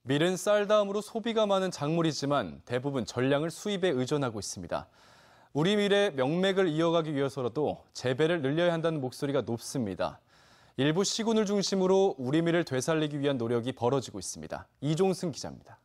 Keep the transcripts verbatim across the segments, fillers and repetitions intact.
밀은 쌀 다음으로 소비가 많은 작물이지만 대부분 전량을 수입에 의존하고 있습니다. 우리 밀의 명맥을 이어가기 위해서라도 재배를 늘려야 한다는 목소리가 높습니다. 일부 시군을 중심으로 우리 밀을 되살리기 위한 노력이 벌어지고 있습니다. 이종승 기자입니다.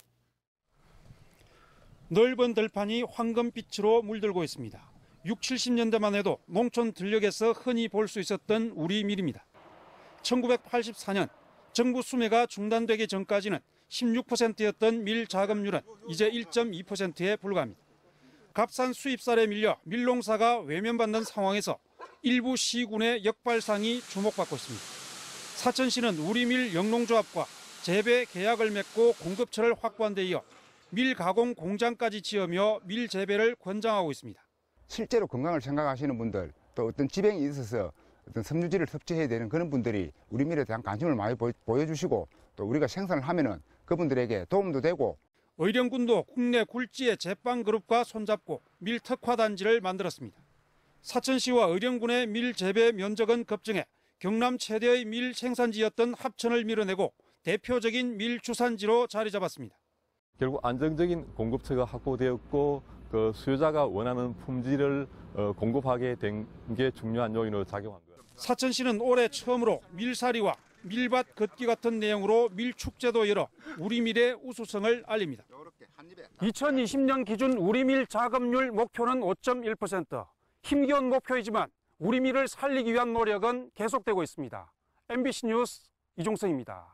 넓은 들판이 황금빛으로 물들고 있습니다. 육십, 칠십 년대만 해도 농촌 들녘에서 흔히 볼 수 있었던 우리 밀입니다. 천구백팔십사 년 정부 수매가 중단되기 전까지는 십육 퍼센트였던 밀 자급률은 이제 일 점 이 퍼센트에 불과합니다. 값싼 수입쌀에 밀려 밀농사가 외면받는 상황에서 일부 시군의 역발상이 주목받고 있습니다. 사천시는 우리밀 영농조합과 재배 계약을 맺고 공급처를 확보한 데 이어 밀 가공 공장까지 지으며 밀 재배를 권장하고 있습니다. 실제로 건강을 생각하시는 분들, 또 어떤 지병이 있어서 어떤 섬유질을 섭취해야 되는 그런 분들이 우리 밀에 대한 관심을 많이 보여주시고 또 우리가 생산을 하면은 그분들에게 도움도 되고. 의령군도 국내 굴지의 제빵그룹과 손잡고 밀 특화단지를 만들었습니다. 사천시와 의령군의 밀 재배 면적은 급증해 경남 최대의 밀 생산지였던 합천을 밀어내고 대표적인 밀 주산지로 자리 잡았습니다. 결국 안정적인 공급처가 확보되었고 그 수요자가 원하는 품질을 공급하게 된 게 중요한 요인으로 작용한 거예요. 사천시는 올해 처음으로 밀사리와 밀밭 걷기 같은 내용으로 밀축제도 열어 우리밀의 우수성을 알립니다. 이천이십 년 기준 우리밀 자급률 목표는 오 점 일 퍼센트. 힘겨운 목표이지만 우리밀을 살리기 위한 노력은 계속되고 있습니다. 엠비씨 뉴스 이종성입니다.